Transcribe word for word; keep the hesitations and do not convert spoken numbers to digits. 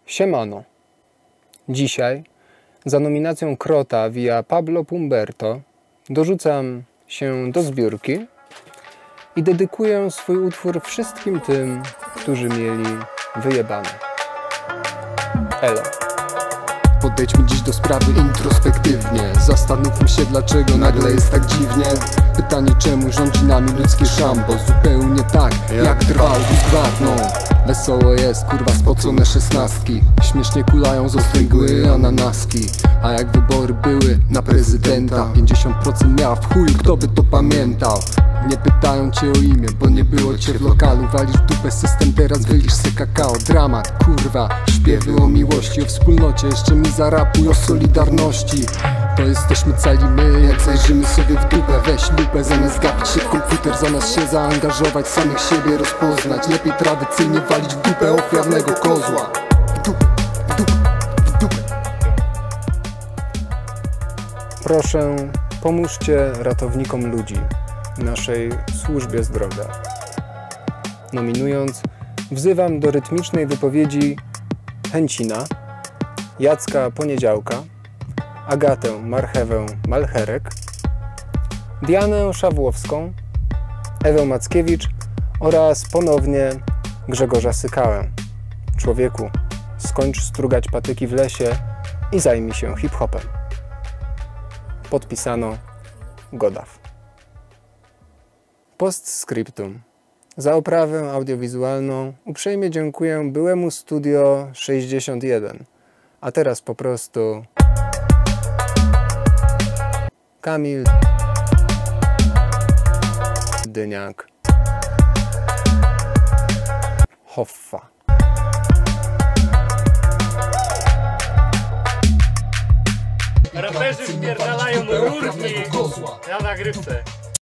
Siemano. Dzisiaj za nominacją Krota via Pablo Pumberto dorzucam się do zbiórki i dedykuję swój utwór wszystkim tym, którzy mieli wyjebane. Elo. Podejdźmy dziś do sprawy introspektywnie. Zastanówmy się, dlaczego nagle jest tak dziwnie. Pytanie, czemu rządzi nami ludzkie szambo. Zupełnie tak, jak trwał gwardną. Wesoło jest, kurwa, spocone szesnastki. Śmiesznie kulają z ostrej mgły ananaski. A jak wybory były na prezydenta, pięćdziesiąt procent miała w chuju, kto by to pamiętał. Nie pytają cię o imię, bo nie było cię w lokalu. Walisz w dupę system, teraz wylisz se kakao. Dramat, kurwa, śpiewy o miłości, o wspólnocie. Jeszcze mi zarapuj o solidarności. To jesteśmy cali my, jak zajrzymy sobie w dupę. Weź lupę, zamiast gapić się w komputer, zamiast się zaangażować, samych siebie rozpoznać. Lepiej tradycyjnie walić w dupę ofiarnego kozła. W dupę, w dupę, w dupę. Proszę, pomóżcie ratownikom ludzi, naszej służbie zdrowia. Nominując, wzywam do rytmicznej wypowiedzi Chęcina, Jacka Poniedziałka, Agatę Marchewę Malcherek, Dianę Szawłowską, Ewę Mackiewicz oraz ponownie Grzegorza Sykałę. Człowieku, skończ strugać patyki w lesie i zajmij się hip-hopem. Podpisano Godaw. Postscriptum. Za oprawę audiowizualną uprzejmie dziękuję byłemu Studio sześćdziesiąt jeden, a teraz po prostu Kamil Dyniak Hoffa. Raperzy wpierdalają rurki na nagrywce.